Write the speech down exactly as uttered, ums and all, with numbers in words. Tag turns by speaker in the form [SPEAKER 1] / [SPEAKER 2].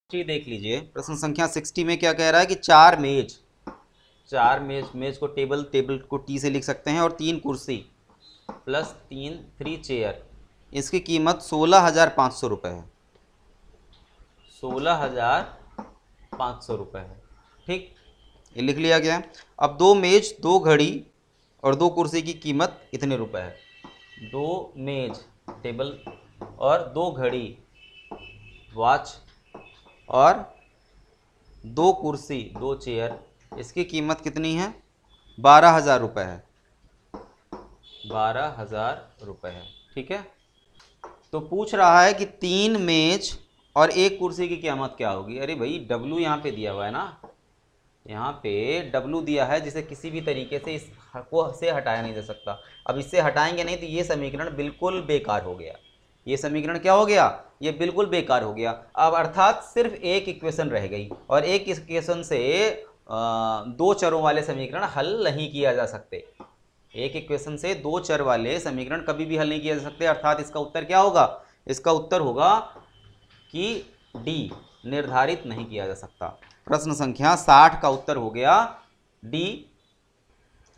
[SPEAKER 1] जी देख लीजिए, प्रश्न संख्या साठ में क्या कह रहा है कि चार मेज चार मेज मेज को टेबल टेबल को टी से लिख सकते हैं और तीन कुर्सी प्लस तीन थ्री चेयर, इसकी कीमत सोलह हजार पाँच सौ रुपये है। सोलह हजार पाँच सौ रुपये है। ठीक, ये लिख लिया गया। अब दो मेज, दो घड़ी और दो कुर्सी की कीमत इतने रुपए है। दो मेज टेबल और दो घड़ी वॉच और दो कुर्सी दो चेयर, इसकी कीमत कितनी है? बारह हजार रुपये है। बारह हजार रुपये है। ठीक है, तो पूछ रहा है कि तीन मेज और एक कुर्सी की कीमत क्या होगी। अरे भाई डब्लू यहाँ पे दिया हुआ है ना, यहाँ पे डब्लू दिया है जिसे किसी भी तरीके से इस को से हटाया नहीं जा सकता। अब इससे हटाएंगे नहीं तो ये समीकरण बिल्कुल बेकार हो गया। ये समीकरण क्या हो गया? ये बिल्कुल बेकार हो गया। अब अर्थात सिर्फ एक इक्वेशन रह गई और एक इक्वेशन से दो चरों वाले समीकरण हल नहीं किया जा सकते। एक इक्वेशन से दो चर वाले समीकरण कभी भी हल नहीं किया जा सकते। अर्थात इसका उत्तर क्या होगा? इसका उत्तर होगा कि डी, निर्धारित नहीं किया जा सकता। प्रश्न संख्या साठ का उत्तर हो गया डी,